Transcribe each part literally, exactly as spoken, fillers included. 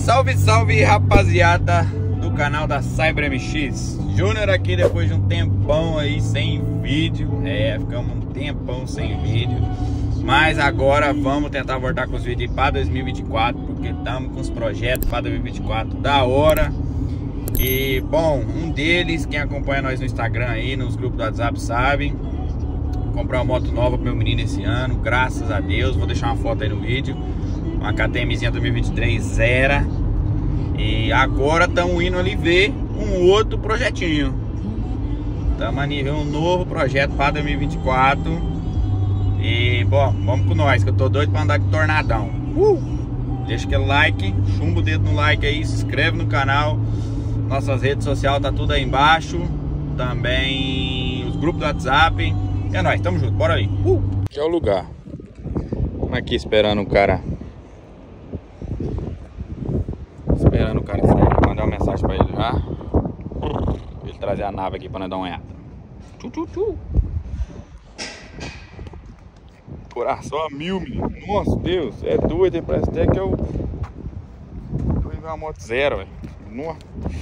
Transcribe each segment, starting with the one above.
Salve, salve, rapaziada do canal da Cyber M X. Júnior aqui depois de um tempão aí sem vídeo. É, ficamos um tempão sem vídeo. Mas agora vamos tentar voltar com os vídeos para dois mil e vinte e quatro, porque estamos com os projetos para dois mil e vinte e quatro da hora. E, bom, um deles, quem acompanha nós no Instagram aí, nos grupos do WhatsApp, sabe, comprar uma moto nova pro meu menino esse ano, graças a Deus. Vou deixar uma foto aí no vídeo. Uma KTMzinha dois mil e vinte e três zero. E agora estamos indo ali ver um outro projetinho. Estamos ali ver um novo projeto para dois mil e vinte e quatro. E, bom, vamos com nós, que eu tô doido para andar com tornadão. uh! Deixa aquele like, chumba o dedo no like aí, se inscreve no canal. Nossas redes sociais tá tudo aí embaixo. Também os grupos do WhatsApp. É nóis, tamo junto, bora aí. uh! Aqui é o lugar. Estamos aqui esperando o cara. Esperando o cara sair. Vou mandar uma mensagem pra ele já. Ele trazer a nave aqui pra nós dar uma olhada. Tchu, tchu, tchu. Coração a mil, menino. Nossa, Deus. É doido, hein? Parece até que eu... Tô indo uma moto zero, velho. Nossa.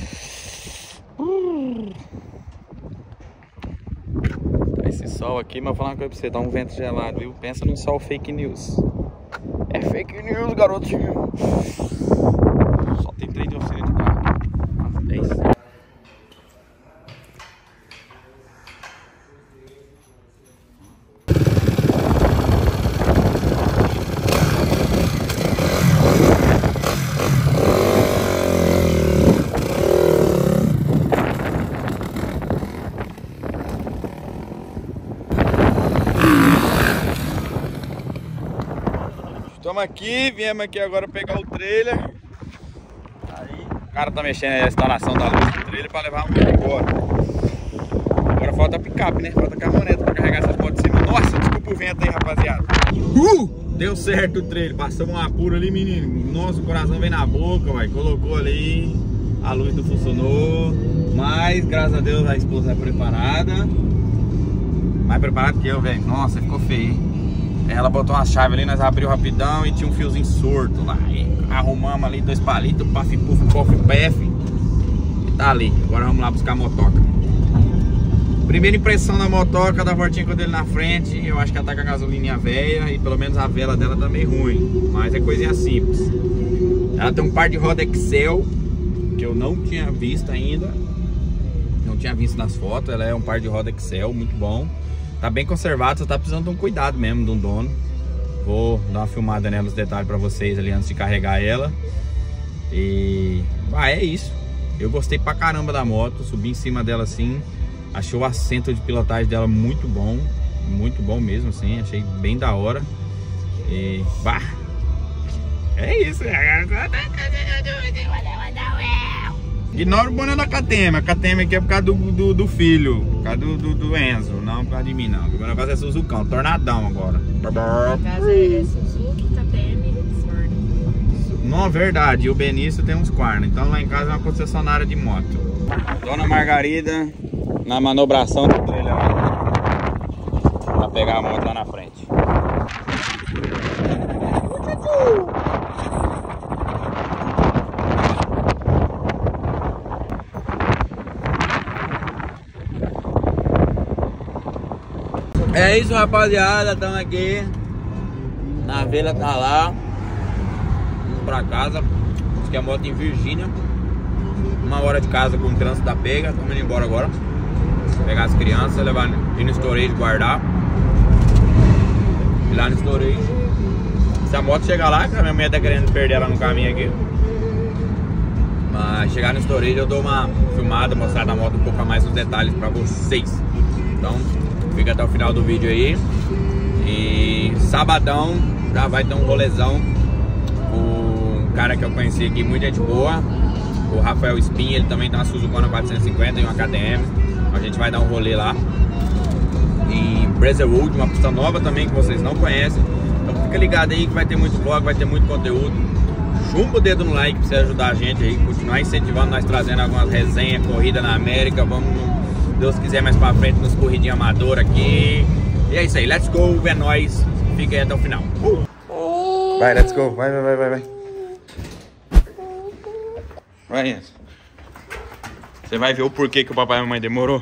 Esse sol aqui, mas eu vou falar uma coisa pra você. Dá um vento gelado, viu? Pensa num sol fake news. É fake news, garotinho. Só tem três de oficina de carro. dez. Estamos aqui, viemos aqui agora pegar o trailer. Aí o cara tá mexendo na instalação da luz do trailer para levar um vídeo embora. Agora falta a picape, né? Falta a caminhonete para carregar essas motos de cima. Nossa, desculpa o vento aí, rapaziada. Uh! Deu certo o trailer. Passamos um apuro ali, menino. Nossa, o coração veio na boca, vai. Colocou ali. A luz não funcionou. Mas, graças a Deus, a esposa é preparada. Mais preparada que eu, velho. Nossa, ficou feio, hein? Ela botou uma chave ali, nós abriu rapidão e tinha um fiozinho sorto lá. E arrumamos ali dois palitos, paf, puf, pof, pef. E tá ali. Agora vamos lá buscar a motoca. Primeira impressão da motoca, da voltinha com ele na frente. Eu acho que ela tá com a gasolininha velha e pelo menos a vela dela tá meio ruim. Mas é coisinha simples. Ela tem um par de roda Excel que eu não tinha visto ainda. Não tinha visto nas fotos. Ela é um par de roda Excel, muito bom. Tá bem conservado, só tá precisando de um cuidado mesmo de um dono. Vou dar uma filmada nela, os detalhes pra vocês ali antes de carregar ela. E... ah, é isso. Eu gostei pra caramba da moto, subi em cima dela assim. Achei o assento de pilotagem dela muito bom. Muito bom mesmo assim, achei bem da hora. E... bah! É isso. Ignora o boné da K T M. A K T M aqui é por causa do, do, do filho, por causa do, do, do Enzo, não por causa de mim não. O negócio é Suzucão, tornadão agora. No caso é Suzuki, K T M e Ford. Não, é verdade, e o Benício tem uns quartos. Então lá em casa é uma concessionária de moto. Dona Margarida na manobração do trailer pra pegar a moto lá na frente. É isso, rapaziada, estamos aqui. Na vila tá lá. Vamos pra casa. Acho que é a moto em Virgínia. Uma hora de casa com o trânsito da pega. Estamos indo embora agora. Pegar as crianças, levar ir no storage, guardar. Ir lá no storage. Se a moto chegar lá, que a minha mulher tá querendo perder ela no caminho aqui. Mas chegar no storage eu dou uma filmada, mostrar da moto um pouco a mais os detalhes pra vocês. Então... fica até o final do vídeo aí. E sabadão já vai ter um rolezão. O cara que eu conheci aqui, muita gente boa, o Rafael Spin, ele também tem uma Suzuki quatrocentos e cinquenta e uma K T M. A gente vai dar um rolê lá em Brazzlewood, uma pista nova também que vocês não conhecem. Então fica ligado aí que vai ter muito vlog, vai ter muito conteúdo. Chumba o dedo no like pra você ajudar a gente aí, continuar incentivando nós, trazendo algumas resenhas, corrida na América. Vamos, se Deus quiser, mais pra frente nos corridinhas amadoras aqui. E é isso aí, let's go, é nóis. Fica aí até o final. Uh! Vai, let's go, vai, vai, vai, vai, vai. Vai, Enzo. Você vai ver o porquê que o papai e a mamãe demorou.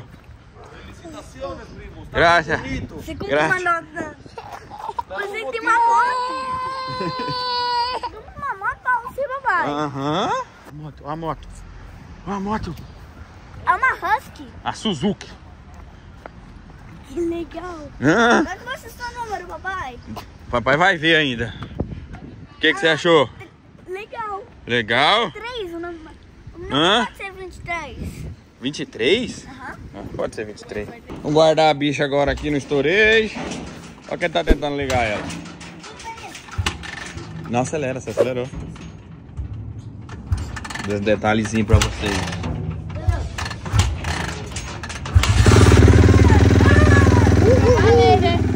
Graças. Você comprou uma nota. Você tem uma moto. Você comprou uma moto pra você, papai. Aham. A moto, a moto. A moto. É uma Husky. A Suzuki. Que legal. Ah. Mas você está no número, papai? Papai vai ver ainda. O que, que você achou? Legal. Legal? três, o número. Hã? Pode ser vinte e três. vinte e três? Aham. Ah, pode ser vinte e três. Vamos guardar a bicha agora aqui no storage. Olha quem tá tentando ligar ela. Não acelera, você acelerou. Dois detalhezinhos pra vocês. Valeu, né?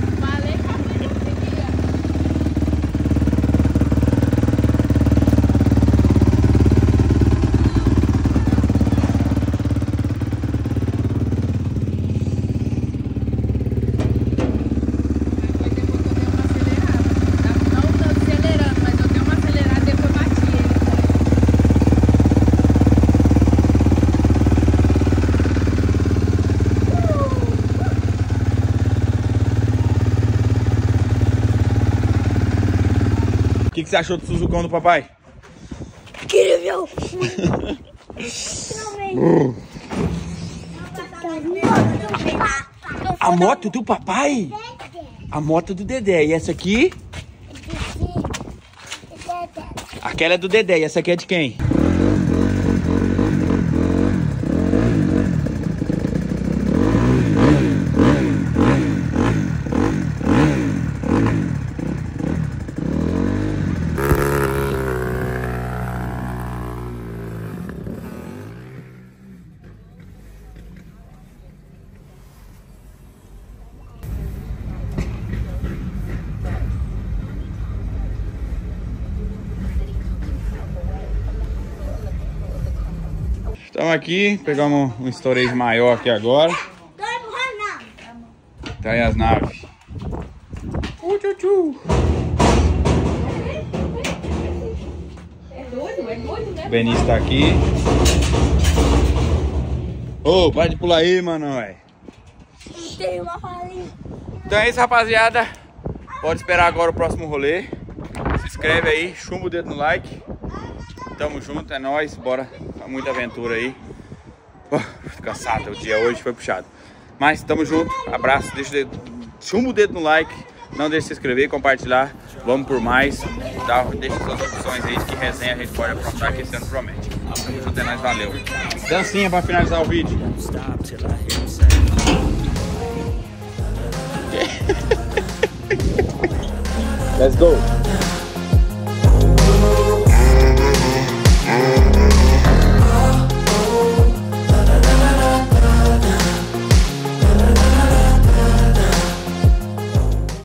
O que, que você achou do Suzucão do papai? Incrível. A moto do papai? A moto do Dedé. E essa aqui? Aquela é do Dedé. E essa aqui é de quem? Estamos aqui, pegamos um storage maior aqui agora. Tá aí as naves. Uh, tchu, tchu. O Benício tá aqui. Ô, oh, para de pular aí, mano. Véio. Tem uma farinha. Então é isso, rapaziada. Pode esperar agora o próximo rolê. Se inscreve aí, chumba o dedo no like. Tamo junto, é nóis, bora. Muita aventura aí. Oh, cansado, o dia hoje foi puxado. Mas tamo junto, abraço, deixa o dedo, chumba o dedo no like. Não deixe de se inscrever, compartilhar. Vamos por mais. Dá, deixa suas opções aí de que resenha a gente pode aprontar, que esse ano promete. Tamo junto, é nóis, valeu. Dancinha pra finalizar o vídeo. Let's go.